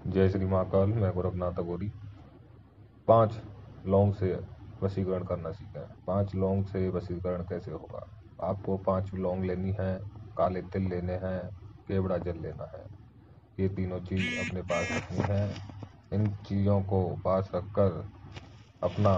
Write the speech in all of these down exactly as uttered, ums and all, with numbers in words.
जय श्री महाकाल। मैं गोरखनाथ अघोरी। पांच लौंग से वशीकरण करना सीखें। पांच लौंग से वशीकरण कैसे होगा? आपको पांच लौंग लेनी है, काले तिल लेने हैं, केवड़ा जल लेना है। ये तीनों चीज अपने पास रखनी है। इन चीज़ों को पास रखकर अपना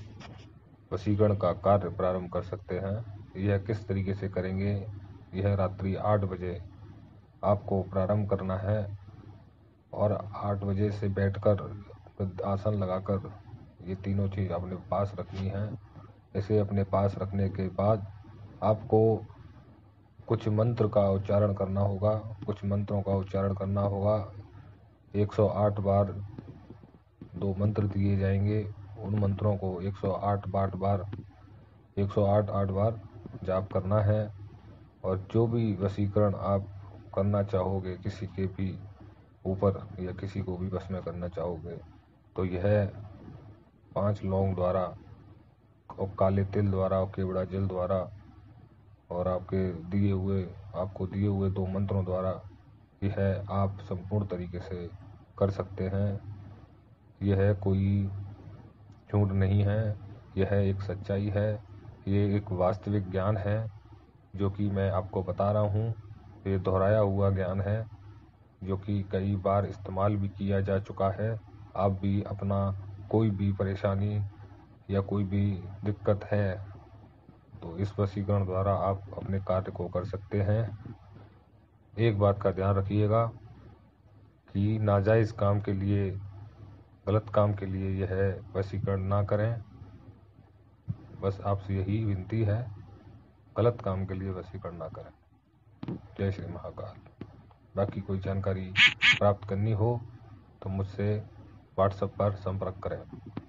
वशीकरण का कार्य प्रारंभ कर सकते हैं। यह किस तरीके से करेंगे? यह रात्रि आठ बजे आपको प्रारंभ करना है और आठ बजे से बैठकर आसन लगाकर ये तीनों चीज़ अपने पास रखनी है। इसे अपने पास रखने के बाद आपको कुछ मंत्र का उच्चारण करना होगा। कुछ मंत्रों का उच्चारण करना होगा। एक सौ आठ बार दो मंत्र दिए जाएंगे। उन मंत्रों को एक सौ आठ बार बार एक सौ आठ आठ बार जाप करना है। और जो भी वशीकरण आप करना चाहोगे किसी के भी ऊपर या किसी को भी वश में करना चाहोगे तो यह पांच लौंग द्वारा और काले तिल द्वारा और केवड़ा जल द्वारा और आपके दिए हुए आपको दिए हुए दो मंत्रों द्वारा यह आप संपूर्ण तरीके से कर सकते हैं। यह कोई झूठ नहीं है, यह एक सच्चाई है। ये एक वास्तविक ज्ञान है जो कि मैं आपको बता रहा हूँ। ये दोहराया हुआ ज्ञान है जो कि कई बार इस्तेमाल भी किया जा चुका है। आप भी अपना कोई भी परेशानी या कोई भी दिक्कत है तो इस वशीकरण द्वारा आप अपने कार्य को कर सकते हैं। एक बात का ध्यान रखिएगा कि नाजायज़ काम के लिए, गलत काम के लिए यह वशीकरण ना करें। बस आपसे यही विनती है, गलत काम के लिए वशीकरण ना करें। जय श्री महाकाल। बाकी कोई जानकारी प्राप्त करनी हो तो मुझसे व्हाट्सएप पर संपर्क करें।